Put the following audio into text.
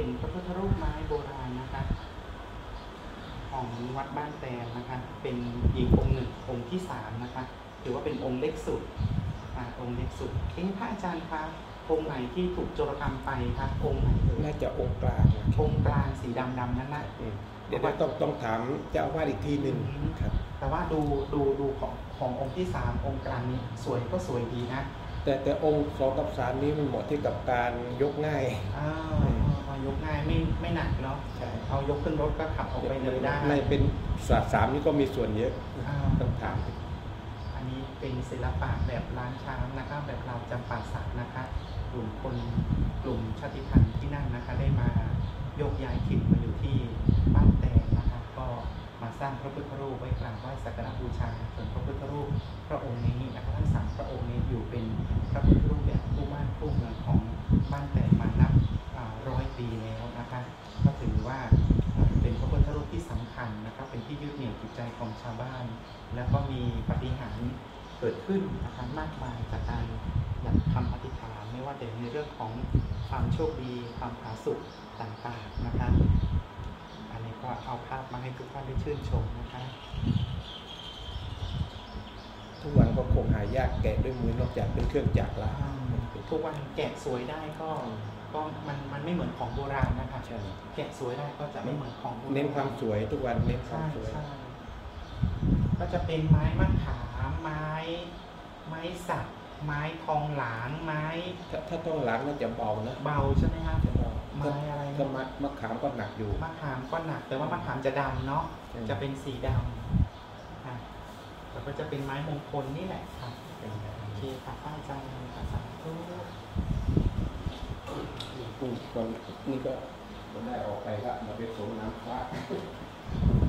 เป็นพระพุทธรูปไม้โบราณนะคะของวัดบ้านแตนนะคะเป็นอีกองค์หนึ่งองค์ที่3นะคะถือว่าเป็นองค์เล็กสุดองค์เล็กสุดพระอาจารย์คะองค์ไหนที่ถูกโจรกรรมไปคะองค์ไหนน่าจะองค์กลางสีดำนั่นนะเดี๋ยวต้องถามเจ้าอาวาสอีกทีหนึ่งครับแต่ว่าดูขององค์ที่3องค์กลางนี้สวยก็สวยดีนะแต่องค์2 กับ 3นี้มันเหมาะที่กับการยกง่ายยกง่ายไม่หนักเนาะเอายกขึ้นรถก็ขับออกไปเลยได้ในเป็น3นี่ก็มีส่วนเยอะต้องถามอันนี้เป็นศิลปะแบบล้านช้างนะคะแบบเราจำปาสักนะคะกลุ่มชาติพันธุ์ที่นั่นนะคะได้มาโยกย้ายถิ่นมาอยู่ที่บ้านแตนนะคะก็มาสร้างพระพุทธรูปไว้กราบไหว้สักการะบูชาส่วนพระพุทธรูปพระองค์นี้นะคะทั้ง3พระองค์นี้อยู่เป็นพระพุทธรูปแบบคู่บ้านคู่เมืองของบ้านแตนมานับ100 ปีแล้วนะคะก็ถือว่าเป็นพระพุทธรูปที่สำคัญนะครับเป็นที่ยึดเหนี่ยวจิตใจของชาวบ้านแล้วก็มีปาฏิหาริย์เกิดขึ้นนะคะมากมายจากการอยากทำอธิษฐานไม่ว่าแต่ในเรื่องของความโชคดีความผาสุกต่างๆนะคะอันนี้ก็เอาภาพมาให้ทุกท่านได้ชื่นชมนะคะทุกวันก็คงหายากแกะด้วยมือนอกจากเป็นเครื่องจักรละทุกวันแกะสวยได้ก็มันไม่เหมือนของโบราณนะคะแกะสวยได้ก็จะไม่เหมือนของเน้นความสวยทุกวันเน้นความสวยก็จะเป็นไม้มะขามไม้สักไม้ทองหลางไม้ถ้าทองหลางน่าจะเบานะเบาใช่ไหมครับไม้อะไรก็มะขามก็หนักอยู่มะขามก็หนักแต่ว่ามะขามจะดำเนาะจะเป็นสีดำแล้วก็จะเป็นไม้มงคลนี่แหละครับโอเคค่ะป้าอาจารย์ภาษาทุกนี่ก็ได้ออกไปก็มาเป็นสมน้ำพระ